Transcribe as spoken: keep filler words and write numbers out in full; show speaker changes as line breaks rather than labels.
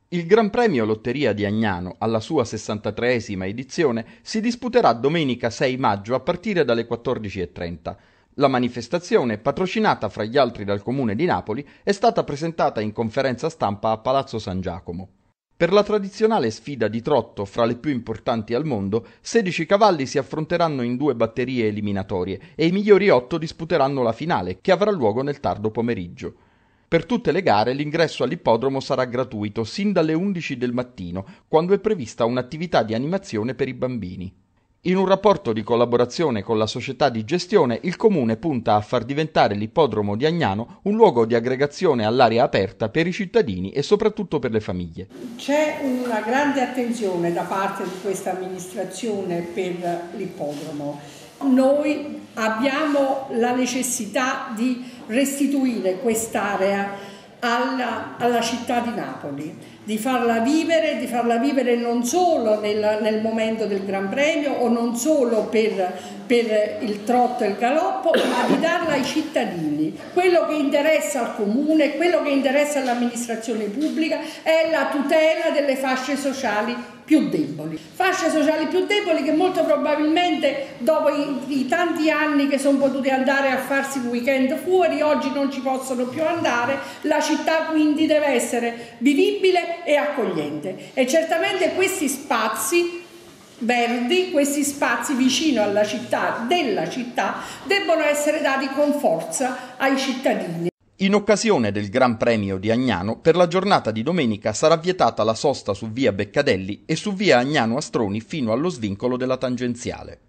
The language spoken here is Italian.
Il Gran Premio Lotteria di Agnano, alla sua sessantatreesima edizione, si disputerà domenica sei maggio a partire dalle quattordici e trenta. La manifestazione, patrocinata fra gli altri dal Comune di Napoli, è stata presentata in conferenza stampa a Palazzo San Giacomo. Per la tradizionale sfida di trotto fra le più importanti al mondo, sedici cavalli si affronteranno in due batterie eliminatorie e i migliori otto disputeranno la finale, che avrà luogo nel tardo pomeriggio. Per tutte le gare l'ingresso all'ippodromo sarà gratuito sin dalle undici del mattino, quando è prevista un'attività di animazione per i bambini. In un rapporto di collaborazione con la società di gestione, il Comune punta a far diventare l'ippodromo di Agnano un luogo di aggregazione all'aria aperta per i cittadini e soprattutto per le famiglie.
C'è una grande attenzione da parte di questa amministrazione per l'ippodromo. Noi abbiamo la necessità di restituire quest'area alla, alla città di Napoli, di farla vivere, di farla vivere non solo nel, nel momento del Gran Premio o non solo per, per il trotto e il galoppo, ma di darla ai cittadini. Quello che interessa al Comune, quello che interessa all'amministrazione pubblica è la tutela delle fasce sociali più deboli. Fasce sociali più deboli che molto probabilmente dopo i, i tanti anni che sono potute andare a farsi il weekend fuori, oggi non ci possono più andare. La città quindi deve essere vivibile e accogliente e certamente questi spazi verdi, questi spazi vicino alla città, della città, debbono essere dati con forza ai cittadini.
In occasione del Gran Premio di Agnano, per la giornata di domenica sarà vietata la sosta su via Beccadelli e su via Agnano Astroni fino allo svincolo della tangenziale.